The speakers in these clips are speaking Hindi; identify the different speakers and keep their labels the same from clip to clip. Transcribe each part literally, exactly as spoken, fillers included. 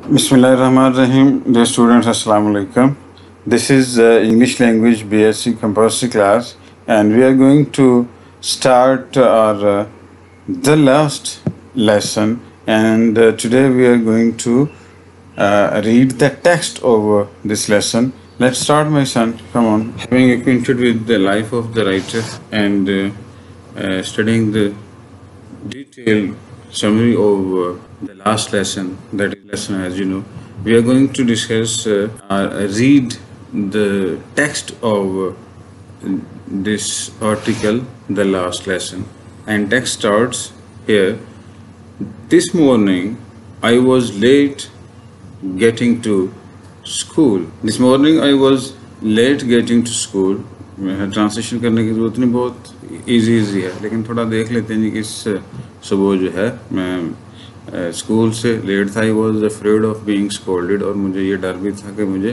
Speaker 1: Bismillahirrahmanirrahim. Dear students, Assalamu alaikum. This is uh, English language B S c compulsory class, and we are going to start our uh, the last lesson. And uh, today we are going to uh, read the text of uh, this lesson. Let's start, my son. Come on. Having acquainted with the life of the writer and uh, uh, studying the detailed summary of uh, the last lesson, that is lesson as you know, we are going to discuss uh, uh, read the text of uh, this article, the last lesson, and text starts here. This morning I was late getting to school. This morning I was late getting to school. Translation करने की ज़रूरत नहीं, बहुत इजी इजी है, लेकिन थोड़ा देख लेते हैं जी कि इस सुबह जो है मैं स्कूल से लेट था। I was afraid of being scolded, और मुझे ये डर भी था कि मुझे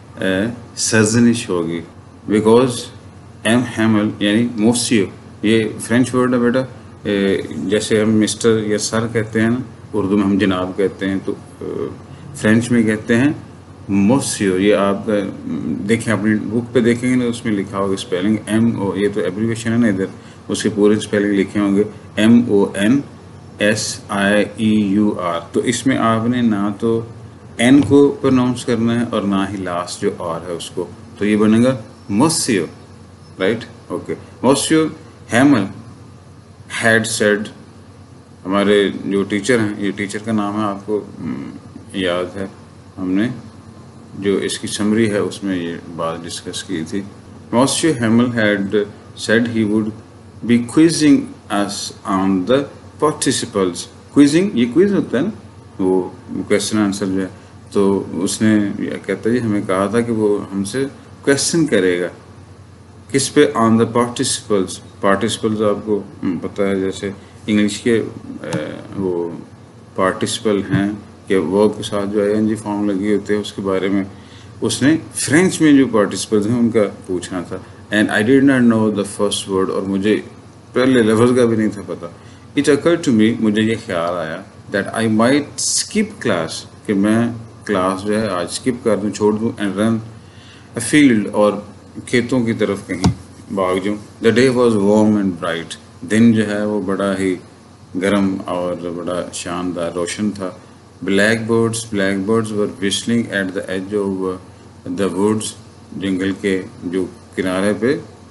Speaker 1: सर्जनिश होगी, बिकॉज एम हैमल यानी मोसियो, ये फ्रेंच वर्ड है बेटा। जैसे हम मिस्टर या सर कहते हैं ना, उर्दू में हम जनाब कहते हैं, तो फ्रेंच में कहते हैं मोसियो। ये आप देखें अपनी बुक पे देखेंगे ना, उसमें लिखा होगा स्पेलिंग एम ओ, ये तो एब्रीविएशन है ना, इधर उसके पूरे स्पेलिंग लिखे होंगे M O N S I E U R. तो इसमें आपने ना तो एन को प्रोनाउंस करना है और ना ही लास्ट जो आर है उसको, तो ये बनेगा Monsieur, right? Okay, Monsieur Hamel had said. हमारे जो टीचर हैं, ये टीचर का नाम है, आपको याद है, हमने जो इसकी समरी है उसमें ये बात डिस्कस की थी। Monsieur Hamel had said he would be quizzing us on the participles. Quizzing, ये क्विज होता है ना, वो क्वेश्चन आंसर जो है, तो उसने ये कहता है, हमें कहा था कि वो हमसे क्वेश्चन करेगा किस पे? On the participles. पार्टिसिपल्स आपको पता है, जैसे इंग्लिश के वो पार्टिसिपल हैं कि वर्ब के साथ जो आई एन जी फॉर्म लगी होते हैं, उसके बारे में उसने फ्रेंच में जो पार्टिसिपल्स हैं उनका पूछना था। And I did not know the first word, और मुझे पहले लफ्ज़ का भी नहीं था पता। इट अकर टू मी, मुझे ये ख्याल आया that I might skip class, कि मैं क्लास जो है आज स्किप कर दूँ, छोड़ दूँ, एंड रन अ फील्ड, और खेतों की तरफ कहीं भाग जाऊँ। The day was warm and bright, दिन जो है वो बड़ा ही गर्म और बड़ा शानदार रोशन था। Blackbirds, blackbirds were whistling at the edge of the woods. जंगल के जो किनारे पे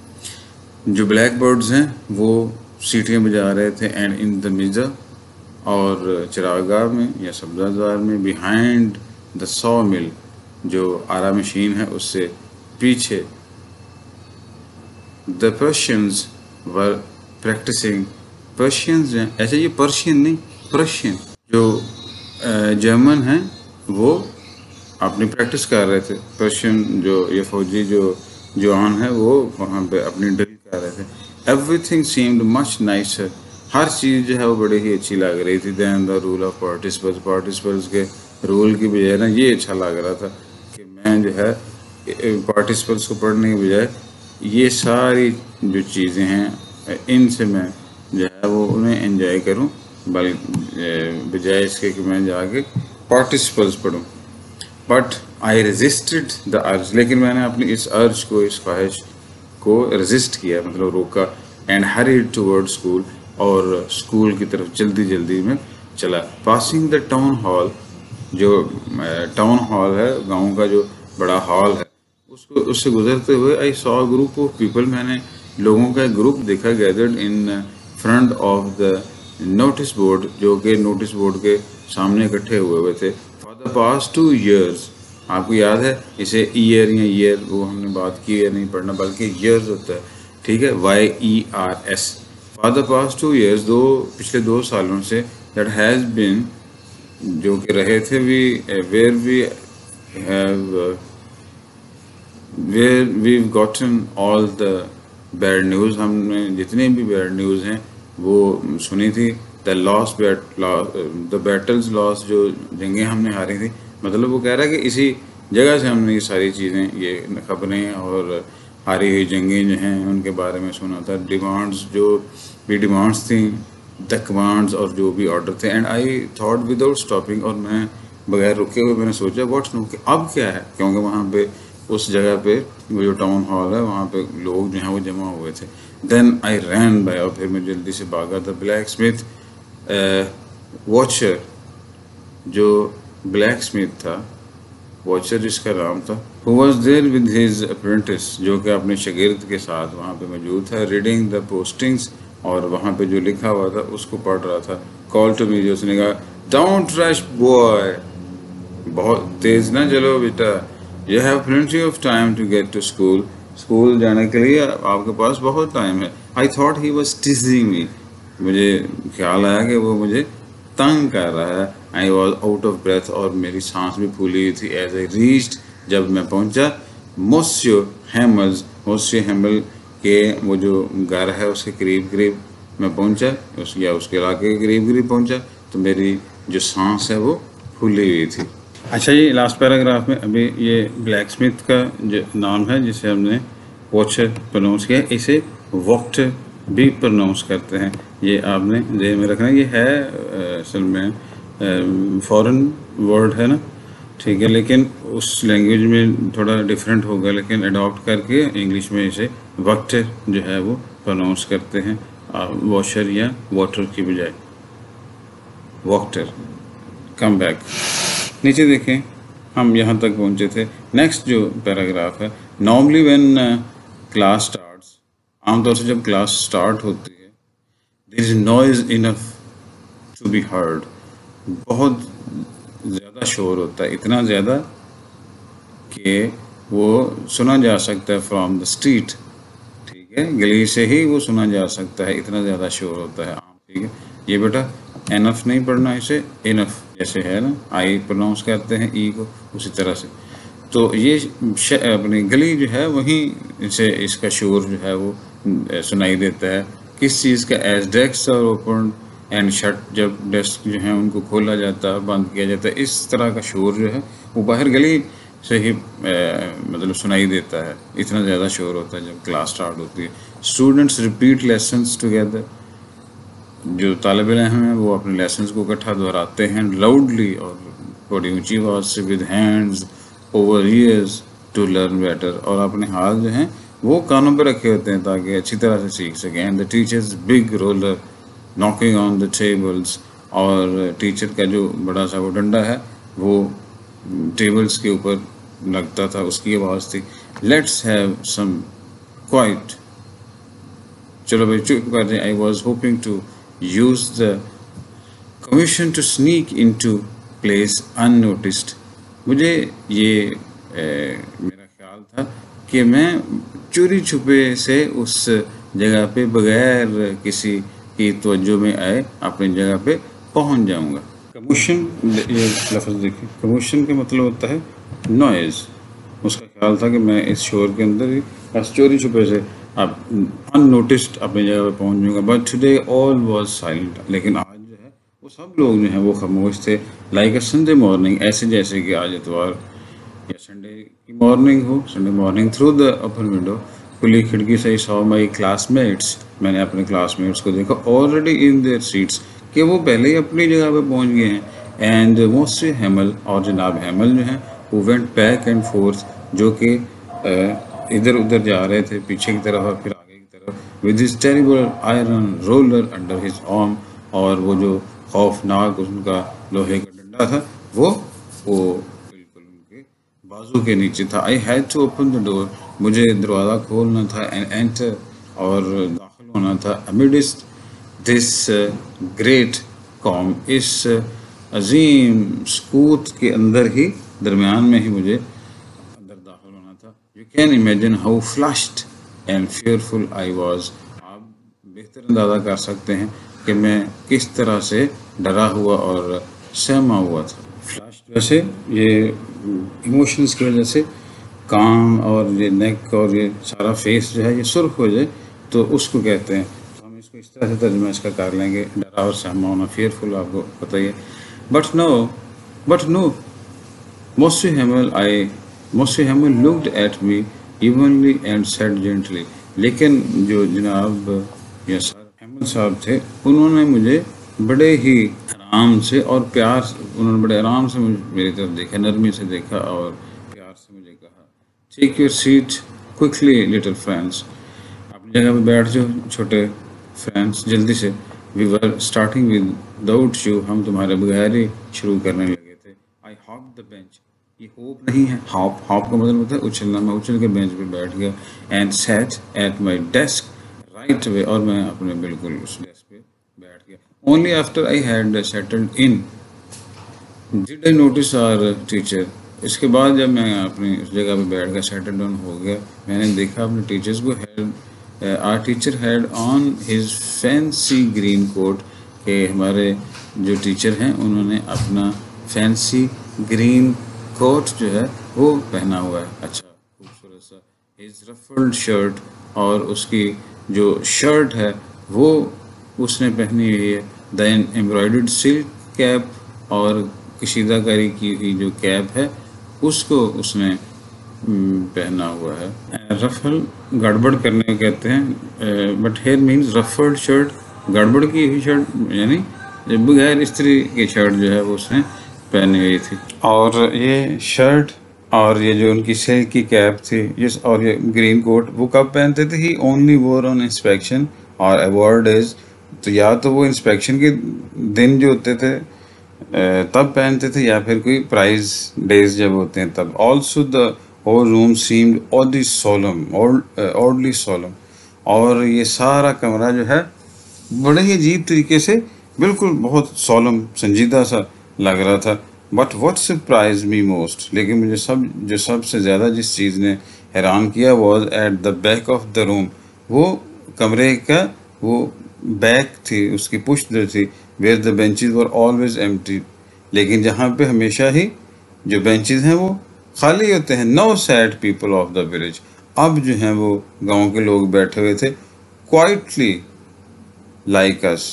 Speaker 1: जो blackbirds हैं वो सीटियाँ बजा रहे थे। And in the midst, और चरागाह में या सब्ज़ाजार में, behind the sawmill, जो आरा मशीन है उससे पीछे, the Persians were practicing. Persians हैं, ऐसे ये पर्शियन नहीं, पर्शियन जो जर्मन हैं वो अपनी प्रैक्टिस कर रहे थे। पर्शियन जो ये फौजी जो जवान है वो वहाँ पे अपनी ड्रिल कर रहे थे। एवरीथिंग सीम्ड मच नाइसर, हर चीज़ जो है वो बड़ी ही अच्छी लग रही थी। Then the rule of participles, participles के रूल की बजाय ना ये अच्छा लग रहा था कि मैं जो है पार्टिसिपल्स को पढ़ने की बजाय ये सारी जो चीज़ें हैं इनसे मैं जो है वो उन्हें एंजॉय करूँ, बजाय इसके कि मैं जाके पार्टिसिपल्स पढ़ूँ। But I resisted the urge, लेकिन मैंने अपनी इस अर्ज को, इस ख्वाहिश को रेजिस्ट किया, मतलब रोका। एंड हरीड टुवर्ड स्कूल, और स्कूल की तरफ जल्दी जल्दी में चला। पासिंग द टाउन हॉल, जो टाउन हॉल है गांव का जो बड़ा हॉल है, उसको उससे गुजरते हुए I saw group of people, मैंने लोगों का एक ग्रुप देखा, gathered in front of the notice board, जो कि नोटिस बोर्ड के सामने इकट्ठे हुए हुए थे। For the past two years, आपको याद है इसे ईयर या ईयर वो हमने बात की है, नहीं पढ़ना, बल्कि ईयर्स होता है, ठीक है, Y E R S. For the past two years, दो पिछले दो सालों से, दैट हैज़ बिन, जो कि रहे थे, we were we have were we gotten all the bad news, हमने जितने भी बैड न्यूज़ हैं वो सुनी थी। The lost bat the battles lost, जो जंगें हमने हारी थी, मतलब वो कह रहा है कि इसी जगह से हमने ये सारी चीज़ें, ये खबरें और हारी हुई जंगें जो हैं उनके बारे में सुना था। डिमांड्स, जो भी डिमांड्स थी, द कमांड्स और जो भी ऑर्डर थे। And I thought without stopping, और मैं बगैर रुके हुए मैंने सोचा व्हाट्स नो कि अब क्या है, क्योंकि वहाँ पे उस जगह पे वो जो टाउन हॉल है वहाँ पे लोग जो हैं वो जमा हुए थे। देन आई रैन बाय, और फिर मैं जल्दी से भागा। द ब्लैक स्मिथ वॉचर, जो ब्लैक स्मिथ था, वॉचर जिसका नाम था, who was there with his apprentice, जो कि अपने शागिर्द के साथ वहाँ पे मौजूद था, रीडिंग द पोस्टिंग्स, और वहाँ पे जो लिखा हुआ था उसको पढ़ रहा था। कॉल टू मी, जो उसने कहा डोंट रश बॉय, बहुत तेज ना चलो बेटा, you have plenty of time to get to school, school जाने के लिए आपके पास बहुत टाइम है। आई थॉट ही वॉज टीजिंग मी, मुझे ख्याल आया कि वो मुझे तंग कर रहा है। I was out of breath, और मेरी सांस भी फूली हुई थी। एज आई रीच्ड, जब मैं पहुंचा, मोस्यो हेमल्स, मोस्यो हेमल के वो जो घर है उसके करीब करीब मैं पहुंचा, उस या उसके इलाके के करीब करीब पहुंचा, तो मेरी जो सांस है वो फूली हुई थी। अच्छा, ये लास्ट पैराग्राफ में अभी ये ब्लैक स्मिथ का जो नाम है जिसे हमने वॉचर प्रोनाउंस किया, इसे वॉक्टर भी प्रोनाउंस करते हैं। ये आपने ध्यान में रखना। ये है असल में फॉरेन वर्ड है ना, ठीक है, लेकिन उस लैंग्वेज में थोड़ा डिफरेंट होगा, लेकिन अडॉप्ट करके इंग्लिश में इसे वॉक्टर जो है वो प्रोनाउंस करते हैं, वॉशर या वाटर की बजाय वॉक्टर। कम बैक, नीचे देखें, हम यहाँ तक पहुँचे थे। नेक्स्ट जो पैराग्राफ है, नॉर्मली व्हेन क्लास स्टार्ट्स, आमतौर से जब क्लास स्टार्ट होती है, there is noise enough to be heard, बहुत ज़्यादा शोर होता है, इतना ज़्यादा कि वो सुना जा सकता है फ्रॉम द स्ट्रीट, ठीक है, गली से ही वो सुना जा सकता है, इतना ज़्यादा शोर होता है। ठीक है, ये बेटा एनफ नहीं पढ़ना, इसे इनफ जैसे है ना, आई प्रोनाउंस करते हैं ई को, उसी तरह से। तो ये अपनी गली जो है वहीं से इसका शोर जो है वो सुनाई देता है। किस चीज़ का? As desk are open and shut, जब डेस्क जो हैं उनको खोला जाता है, बंद किया जाता है, इस तरह का शोर जो है वो बाहर गली से ही ए, मतलब सुनाई देता है, इतना ज़्यादा शोर होता है जब क्लास स्टार्ट होती है। स्टूडेंट्स रिपीट लेसन्स टुगेदर, जो तालिब इल्म हैं वो अपने लेसन्स को इकट्ठा दोहराते हैं, लाउडली और बड़ी ऊंची आवाज़ से, with hands over ears to learn better, और अपने हाथ जो हैं वो कानों पे रखे होते हैं ताकि अच्छी तरह से सीख सकें। And the teacher's big roller knocking on the tables, और टीचर का जो बड़ा सा वो डंडा है वो टेबल्स के ऊपर लगता था, उसकी आवाज़ थी। लेट्स हैव सम क्वाइट, चलो भाई चुप कर दें। I was hoping to use the commission to sneak into place unnoticed, मुझे ये ए, मेरा ख्याल था कि मैं चोरी छुपे से उस जगह पे बगैर किसी की तवज्जो में आए अपनी जगह पे पहुंच जाऊंगा। कमोशन, ये लफ्ज़ देखिए, कमोशन का मतलब होता है नॉइज़। उसका ख्याल था कि मैं इस शोर के अंदर ही बस चोरी छुपे से अब अननोटिस्ड अपनी जगह पे पहुंच जाऊंगा। But today all was silent, लेकिन आज जो है वो सब लोग जो हैं वो खामोश थे। लाइक अ संडे मॉर्निंग, ऐसे जैसे कि आज इतवार या संडे की मॉर्निंग हो, Sunday morning. Through the open window, खुली खिड़की से, सॉ माई क्लासमेट्स, मैंने अपने क्लासमेट्स को देखा, ऑलरेडी इन देयर सीट्स, कि वो पहले ही अपनी जगह पे पहुंच गए हैं। एंड मोस्टली हेमल, और जनाब हेमल जो हैं वो वेंट बैक एंड फोर्थ, जो कि इधर उधर जा रहे थे, पीछे की तरफ और फिर आगे की तरफ, with his terrible iron roller under his arm, और वो जो खौफनाक उनका लोहे का डंडा था वो वो बिल्कुल उनके बाजू के नीचे था। I had to open the door, मुझे दरवाज़ा खोलना था, एंड एंटर, और दाखिल होना था। अमिडिस्ट दिस ग्रेट कॉम, इस अजीम सकूत के अंदर ही, दरमियान में ही मुझे अंदर दाखिल होना था। You can imagine how flushed and fearful I was, आप बेहतर अंदाज़ा कर सकते हैं कि मैं किस तरह से डरा हुआ और सहमा हुआ था। फ्लश्ड, वैसे ये इमोशंस की वजह से कान और ये नेक और ये सारा फेस जो है ये सुर्ख हो जाए तो उसको कहते हैं। तो हम इसको इस तरह से तर्जुमा इसका कर लेंगे, डरा और सहमा होना, फेयरफुल, आपको पता ही है। But no but no Monsieur Hamel, I Monsieur Hamel looked at me evenly and said gently, लेकिन जो जनाब या सर हैमल साहब थे उन्होंने मुझे बड़े ही आराम से और प्यार से, उन्होंने बड़े आराम से मुझे मेरी तरफ देखा, नरमी से देखा और प्यार से मुझे कहा, take your seat quickly little friends, अपनी जगह पे बैठ जाओ छोटे फ्रेंड्स, जल्दी से। We were starting without you, हम तुम्हारे बगैर ही शुरू करने लगे थे। आई हॉप द बेंच, ये होप नहीं है, हॉप, हॉप का मतलब होता है उछलना। मैं उछल के बेंच पे बैठ गया। And sat at my desk right way, और मैं अपने बिल्कुल उस डेस्क पे बैठ गया। Only after I had settled in did I notice our teacher, इसके बाद जब मैं अपनी उस जगह पे बैठ गया, सेटल डाउन हो गया, मैंने देखा अपने टीचर्स को। Had our teacher had on his fancy green coat, के हमारे जो टीचर हैं उन्होंने अपना फैंसी ग्रीन कोट जो है वो पहना हुआ है, अच्छा खूबसूरत सा। हिज रफल्ड शर्ट, और उसकी जो शर्ट है वो उसने पहनी हुई है। दैन एम्ब्रॉयडर्ड सिल्क कैप, और कशीदाकारी की हुई जो कैप है उसको उसने पहना हुआ है। रफल गड़बड़ करने को कहते हैं, but hair means ruffled shirt, गड़बड़ की हुई शर्ट, यानी बगैर इस्त्री की शर्ट जो है वो उसने पहनी हुई थी। और ये शर्ट और ये जो उनकी सिल्क की कैप थी, ये और ये ग्रीन कोट, वो कब पहनते थे? He only wore on inspection और अवार्ड डेज, तो या तो वो इंस्पेक्शन के दिन जो होते थे तब पहनते थे, या फिर कोई प्राइज डेज जब होते हैं तब। Also the whole room seemed oddly solemn, oddly solemn, और ये सारा कमरा जो है बड़े ही अजीब तरीके से बिल्कुल बहुत सोलम, संजीदा सा लग रहा था। But what surprise me most, लेकिन मुझे सब जो सबसे ज़्यादा जिस चीज़ ने हैरान किया was at the back of the room, वो कमरे का वो बैक थी, उसकी पुश्त जो थी, where the benches were always empty, लेकिन जहाँ पे हमेशा ही जो बेंचेस हैं वो खाली होते हैं। No sad people of the village, अब जो हैं वो गांव के लोग बैठे हुए थे, क्वाइटली लाइक अस,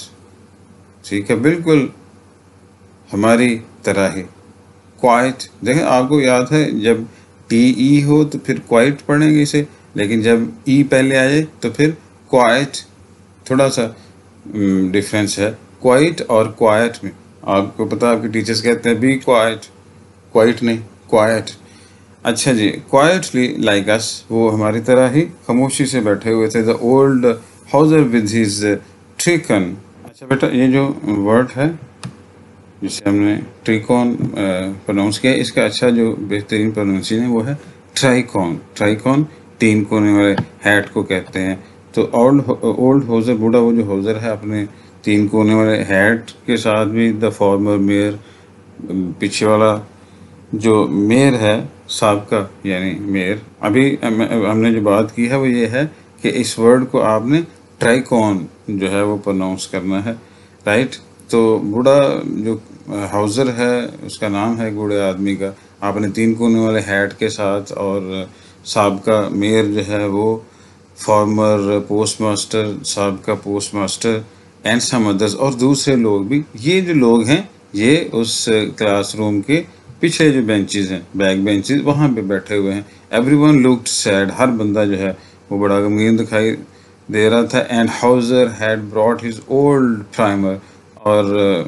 Speaker 1: ठीक है, बिल्कुल हमारी तरह ही। क्वाइट, देखें आपको याद है जब टी ई हो तो फिर क्वाइट पढ़ेंगे इसे, लेकिन जब ई पहले आ जाए तो फिर क्वाइट, थोड़ा सा डिफरेंस है क्वाइट और क्वाइट में। आपको पता है आपके टीचर्स कहते हैं बी क्वाइट, क्वाइट नहीं क्वाइट। अच्छा जी, क्वाइटली लाइक अस, वो हमारी तरह ही खामोशी से बैठे हुए थे। The old Hauser with his tricorn, अच्छा बेटा ये जो वर्ड है जिसे हमने ट्रिकॉन प्रोनाउंस किया, इसका अच्छा जो बेहतरीन प्रोनाउंसिएशन है वो है ट्राइकॉन। ट्राइकॉन तीन कोने वाले हैट को कहते हैं। तो ओल्ड ओल्ड हाउजर, बूढ़ा वो जो हाउजर है अपने तीन कोने वाले हैट के साथ भी, द फॉर्मर मेयर, पीछे वाला जो मेयर है साबका यानी मेयर। अभी हमने जो बात की है वो ये है कि इस वर्ड को आपने ट्राइकॉन जो है वो प्रोनाउंस करना है, राइट। तो बूढ़ा जो हाउजर है उसका नाम है बूढ़े आदमी का, आपने तीन कोने वाले हैट के साथ, और साबका मेयर जो है वो फॉर्मर पोस्ट मास्टर, साबका postmaster, and some others, और दूसरे लोग भी। ये जो लोग हैं ये उस क्लासरूम के पीछे जो बेंचेस हैं, बैक बेंचेस, वहाँ पे बैठे हुए हैं। एवरीवन लुक्ड सैड, हर बंदा जो है वो बड़ा गमगीन दिखाई दे रहा था। And Hauser had brought his old primer, और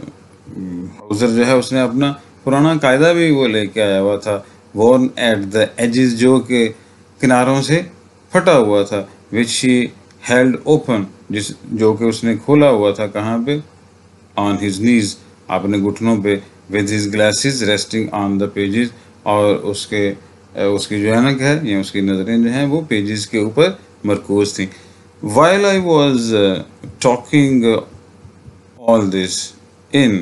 Speaker 1: हाउजर जो है उसने अपना पुराना कायदा भी वो लेके आया हुआ था, वॉर्न एट द एजेस, जो के किनारों से फटा हुआ था, विच शी हेल्ड ओपन, जिस जो कि उसने खोला हुआ था, कहाँ पे? ऑन हिज नीज, अपने घुटनों पे, with his glasses resting on the pages, और उसके उसकी जो ऐनक है या उसकी नज़रें जो हैं वो पेजेस के ऊपर मरकूज थी। While I was talking all this in,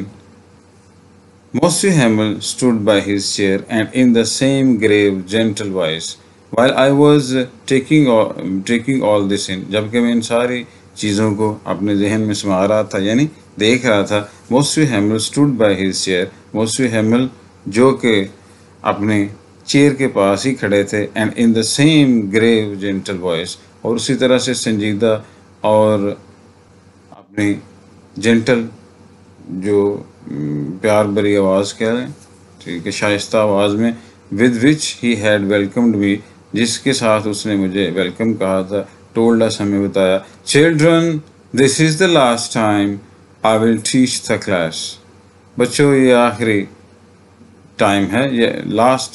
Speaker 1: Monsieur Hamel stood by his chair and in the same grave, gentle voice, while I was taking all, taking all this in, जबकि मैं इन सारी चीज़ों को अपने जहन में समा रहा था यानी देख रहा था। Monsieur Hamel stood by his chair, Monsieur Hamel जो कि अपने चेयर के पास ही खड़े थे, and in the same grave, gentle voice, और उसी तरह से संजीदा और अपनी जेंटल जो प्यार भरी आवाज़ कह रहे हैं, ठीक है, शाइस्ता आवाज़ में, with which he had welcomed me, जिसके साथ उसने मुझे वेलकम कहा था, टोल्ड अस, हमें बताया, children this is the last time I will teach the class, बच्चों ये आखिरी टाइम है, ये लास्ट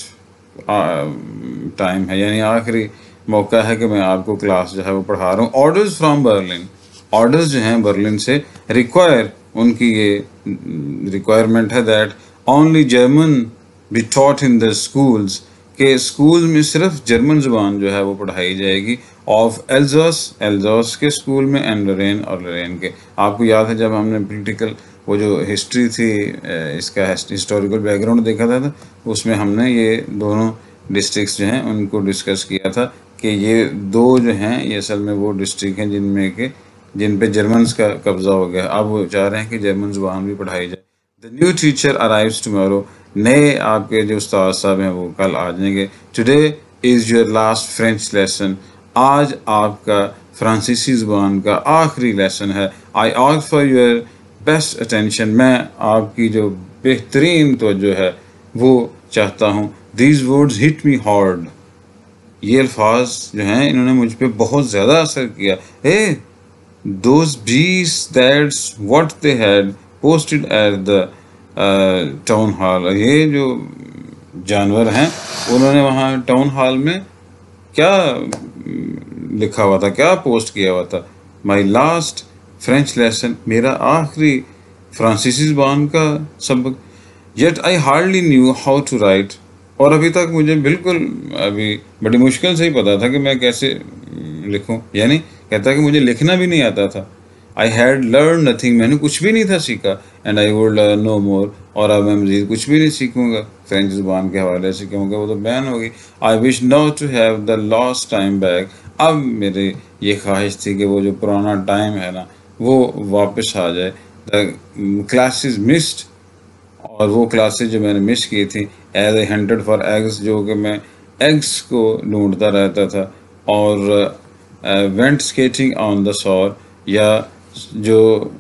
Speaker 1: टाइम है, यानी आखिरी मौका है कि मैं आपको क्लास जो है वो पढ़ा रहा हूँ। ऑर्डर्स फ्रॉम बर्लिन, ऑर्डर्स जो हैं बर्लिन से, रिक्वायर, उनकी ये रिक्वायरमेंट है that only German be taught in the schools, के स्कूल में सिर्फ जर्मन ज़ुबान जो है वो पढ़ाई जाएगी। ऑफ एल्जास, एल्जास के स्कूल में, एंड लोरेन, और लोरेन के। आपको याद है जब हमने पॉलिटिकल वो जो हिस्ट्री थी, इसका हिस्टोरिकल बैकग्राउंड देखा था, था उसमें हमने ये दोनों डिस्ट्रिक्ट्स जो हैं उनको डिस्कस किया था कि ये दो जो हैं ये असल में वो डिस्ट्रिक्ट हैं जिनमें के जिन पे जर्मन्स का कब्ज़ा हो गया। अब वो चाह रहे हैं कि जर्मन ज़ुबान भी पढ़ाई जाए। The new teacher arrives tomorrow, नए आपके जो उस्ताद साहब हैं वो कल आ जाएंगे। Today is your last French lesson, आज आपका फ्रांसीसी ज़ुबान का आखिरी लेसन है। I ask for your best attention, मैं आपकी जो बेहतरीन तवज्जो है वो चाहता हूँ। These words hit me hard, ये अल्फाज जो हैं इन्होंने मुझ पे बहुत ज़्यादा असर किया। ए those bees, that's what they had posted at the uh, town hall, ये जो जानवर हैं उन्होंने वहाँ टाउन हॉल में क्या लिखा हुआ था, क्या पोस्ट किया हुआ था? माई लास्ट फ्रेंच लेसन, मेरा आखिरी फ्रांसीसी ज़बान का सबक। Yet I hardly knew how to write, और अभी तक मुझे बिल्कुल अभी बड़ी मुश्किल से ही पता था कि मैं कैसे लिखूं, यानी कहता है कि मुझे लिखना भी नहीं आता था। आई हैड लर्न नथिंग, मैंने कुछ भी नहीं था सीखा। And I would learn no more, और अब मैं मजीद कुछ भी नहीं सीखूंगा फ्रेंच ज़ुबान के हवाले से, क्योंकि वो तो बैन होगी। I wish now to have the lost time back, अब मेरे ये ख्वाहिश थी कि वो जो पुराना टाइम है ना वो वापस आ जाए। द क्लासेस मिस्ड, और वो क्लासेस जो मैंने मिस की थी। As a hunted for eggs, जो कि मैं एग्स को ढूंढता रहता था। और वेंट स्केटिंग ऑन द सौर, या जो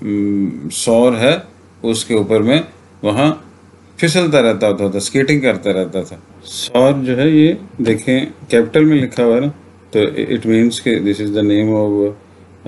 Speaker 1: सौर है उसके ऊपर में वहाँ फिसलता रहता था, था स्केटिंग करता रहता था। सौर जो है ये देखें कैपिटल में लिखा हुआ है ना, तो इट मीन्स कि this is the name of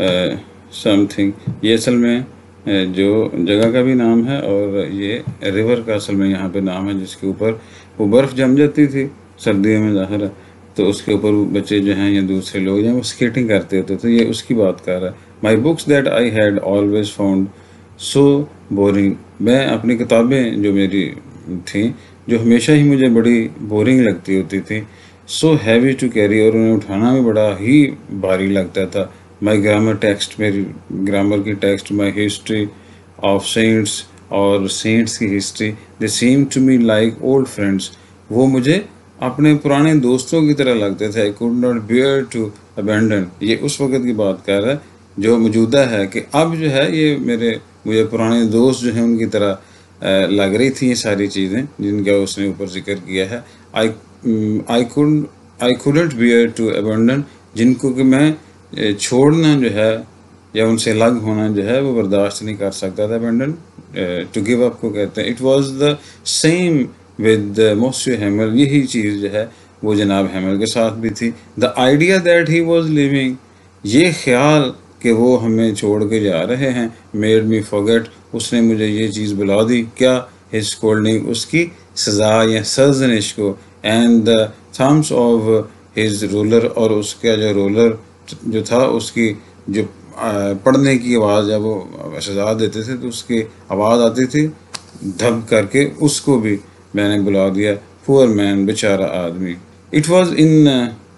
Speaker 1: something. ये असल में जो जगह का भी नाम है, और ये रिवर का असल में यहाँ पे नाम है, जिसके ऊपर वो बर्फ़ जम जाती थी सर्दियों में ज़ाहिर है, तो उसके ऊपर बच्चे जो हैं या दूसरे लोग हैं वो स्केटिंग करते होते, तो ये उसकी बात कर रहा है। My books that I had always found so boring, मैं अपनी किताबें जो मेरी थी जो हमेशा ही मुझे बड़ी बोरिंग लगती होती थी। सो हैवी टू कैरी, और उन्हें उठाना भी बड़ा ही भारी लगता था। माई ग्रामर टेक्स्ट, मेरी ग्रामर की text, my history of saints, और सेंट्स की हिस्ट्री, they seem to me like old friends, वो मुझे अपने पुराने दोस्तों की तरह लगते थे। I could not bear to abandon, ये उस वक़्त की बात कर रहा है जो मौजूदा है, कि अब जो है ये मेरे मुझे पुराने दोस्त जो हैं उनकी तरह लग रही थी ये सारी चीज़ें जिनका उसने ऊपर जिक्र किया है। I I could I couldn't bear to abandon, जिनको कि मैं छोड़ना जो है या उनसे अलग होना जो है वो बर्दाश्त नहीं कर सकता था। अबेंडन टू गिव अप को कहते हैं। It was the same with Monsieur Hamel, यही चीज़ जो है वो जनाब हेमल के साथ भी थी। The idea that he was leaving, ये ख्याल कि वो हमें छोड़ के जा रहे हैं, मेड मी फॉरगेट, उसने मुझे ये चीज़ बुला दी, क्या? हिज स्कोल्डिंग, उसकी सज़ा या सरजनिश को। And the thumps of his ruler, और उसका जो रूलर जो था उसकी जो पढ़ने की आवाज़ है वो सजा देते थे तो उसकी आवाज़ आती थी धब करके, उसको भी मैंने बुला दिया। पुअर मैन, बेचारा आदमी। It was in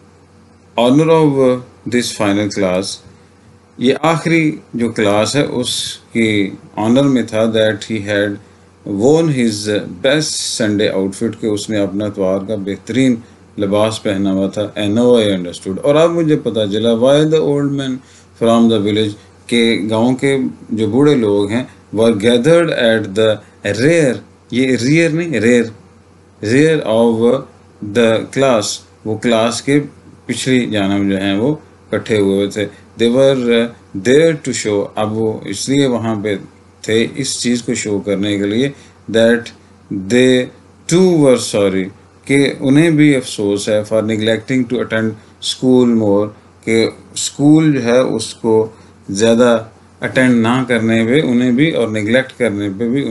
Speaker 1: honour of this final class, ये आखिरी जो क्लास है उसकी ऑनर में था, that he had worn his best Sunday outfit, के उसने अपना इतवार का बेहतरीन लिबास पहना हुआ था। एंड नाउ आई अंडरस्टूड, और अब मुझे पता चला, why the old man from the village, के गांव के जो बूढ़े लोग हैं, were gathered at the rare, ये रियर नहीं rare, rare of the class, वो क्लास के पिछली जानब जो हैं वो इकट्ठे हुए थे। They were there to show, अब वो इसलिए वहाँ पे थे इस चीज़ को शो करने के लिए, that they too were sorry, कि उन्हें भी अफसोस है, for neglecting to attend school more, के स्कूल जो है उसको ज़्यादा अटेंड ना करने पे उन्हें भी, और निगलेक्ट करने पे भी उन्हें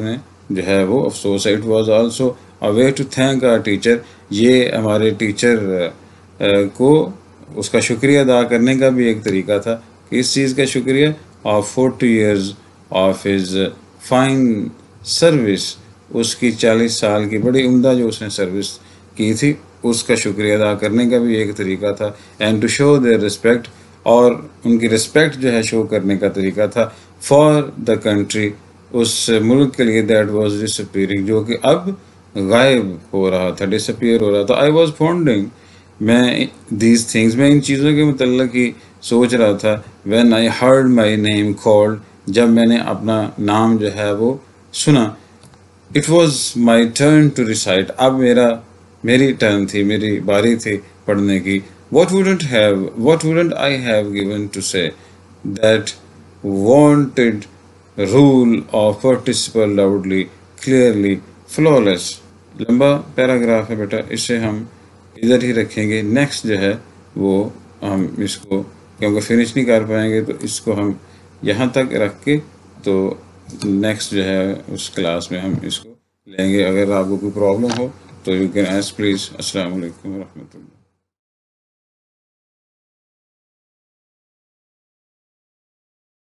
Speaker 1: जो है वो अफसोस है। It was also a way to thank our teacher, ये हमारे टीचर को उसका शुक्रिया अदा करने का भी एक तरीका था कि इस चीज़ का शुक्रिया of forty years of his fine service, उसकी चालीस साल की बड़ी उम्दा जो उसने सर्विस की थी उसका शुक्रिया अदा करने का भी एक तरीका था। And to show their respect, और उनकी रिस्पेक्ट जो है शो करने का तरीका था फॉर द कंट्री, उस मुल्क के लिए दैट वाज डिसअपीयरिंग, जो कि अब गायब हो रहा था, डिसअपीयर हो रहा था। आई वाज पॉन्डरिंग, मैं दीज थिंग्स, मैं इन चीज़ों के मतलब ही सोच रहा था। When I heard my name called, जब मैंने अपना नाम जो है वो सुना। It was my turn to recite, अब मेरा मेरी टर्न थी, मेरी बारी थी पढ़ने की। What wouldn't have what wouldn't I have given to say that wanted rule of participle loudly clearly flawless. लंबा पैराग्राफ है बेटा, इसे हम इधर ही रखेंगे। नेक्स्ट जो है वो हम इसको क्योंकि फिनिश नहीं कर पाएंगे तो इसको हम यहाँ तक रख के तो नेक्स्ट जो है उस क्लास में हम इसको लेंगे। अगर आपको कोई प्रॉब्लम हो तो यू कैन आस्क प्लीज़। अस्सलाम वालेकुम व रहमतुल्लाह।